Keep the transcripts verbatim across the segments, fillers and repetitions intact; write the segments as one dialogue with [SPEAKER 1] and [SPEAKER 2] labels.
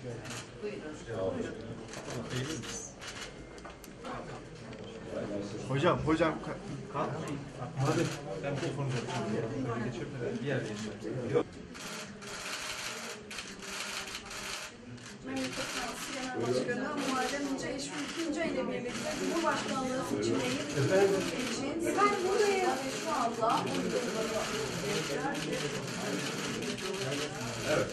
[SPEAKER 1] Hocam, hocam kalk. Hadi.
[SPEAKER 2] Ben telefonu bir yer geçiyorum.
[SPEAKER 3] Başkanı Muharrem İnce Eşmi Tuncay ile birlikte Cumhurbaşkanlığı seçimlerinin için efendim buradayız şu anda.
[SPEAKER 4] Evet.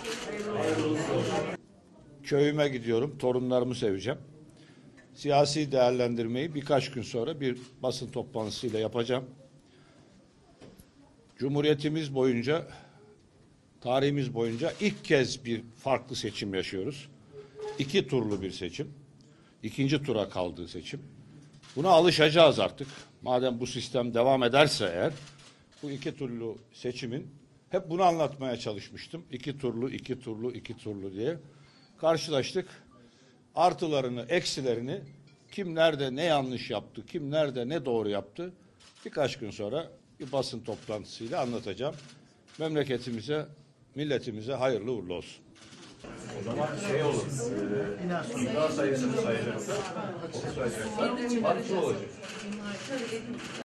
[SPEAKER 4] Köyüme gidiyorum, torunlarımı seveceğim. Siyasi değerlendirmeyi birkaç gün sonra bir basın toplantısıyla yapacağım. Cumhuriyetimiz boyunca, tarihimiz boyunca ilk kez bir farklı seçim yaşıyoruz. İki turlu bir seçim. İkinci tura kaldığı seçim. Buna alışacağız artık. Madem bu sistem devam ederse eğer, bu iki turlu seçimin, hep bunu anlatmaya çalışmıştım. İki turlu, iki turlu, iki turlu diye. Karşılaştık. Artılarını, eksilerini, kim nerede ne yanlış yaptı, kim nerede ne doğru yaptı, birkaç gün sonra bir basın toplantısıyla anlatacağım. Memleketimize, milletimize hayırlı uğurlu olsun.
[SPEAKER 2] O zaman şey olur, e, imza sayısını sayacaklar, onu sayacaklar, artı olacak.